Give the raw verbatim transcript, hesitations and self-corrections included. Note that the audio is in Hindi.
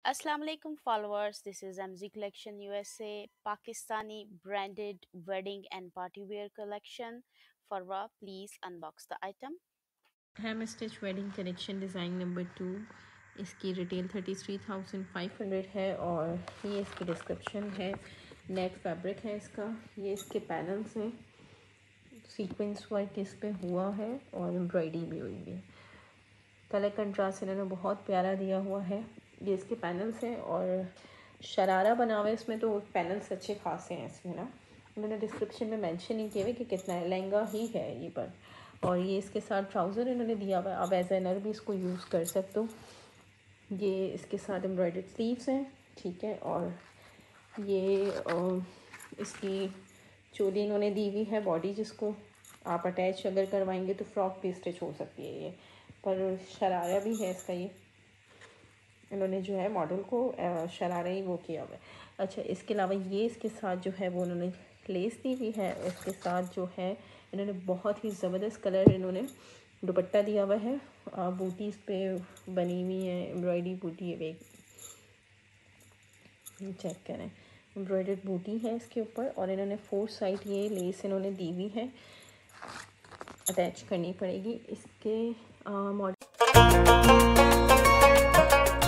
Assalamu alaikum followers, this is M Z Collection U S A, Pakistani branded wedding and party wear collection. Farwa, please unbox the item. Hem stitch wedding collection design number two. इसकी retail thirty three thousand five hundred है और ये इसकी डिस्क्रिप्शन है। नेट फैब्रिक है इसका, ये इसके पैनल्स हैं, सीक्वेंस वर्क इस पे हुआ है और एम्ब्रॉयडरी भी हुई है। कलर कंट्रास्ट इन्होंने बहुत प्यारा दिया हुआ है। ये इसके पैनल्स हैं और शरारा बना हुआ है इसमें, तो पैनल्स अच्छे खासे हैं इसमें ना। उन्होंने डिस्क्रिप्शन में मेंशन नहीं किया हुआ कि कितना है, लहंगा ही है ये पर। और ये इसके साथ ट्राउज़र इन्होंने दिया हुआ है, आप एज एनर भी इसको यूज़ कर सकते हो। ये इसके साथ एम्ब्रॉयडर्ड स्लीव्स हैं, ठीक है। और ये आ, इसकी चोली इन्होंने दी हुई है, बॉडी जिसको आप अटैच अगर करवाएंगे तो फ्रॉक भी स्टिच हो सकती है ये, पर शरारा भी है इसका। ये इन्होंने जो है मॉडल को शरारा ही वो किया हुआ है। अच्छा, इसके अलावा ये इसके साथ जो है वो उन्होंने लेस दी हुई है। इसके साथ जो है इन्होंने बहुत ही ज़बरदस्त कलर इन्होंने दुपट्टा दिया हुआ है, बूटी इस पे बनी हुई है, एम्ब्रॉयडरी बूटी है, चेक करें, एम्ब्रॉयडर्ड बूटी है इसके ऊपर। और इन्होंने फोर साइड ये लेस इन्होंने दी हुई है, अटैच करनी पड़ेगी। इसके मॉडल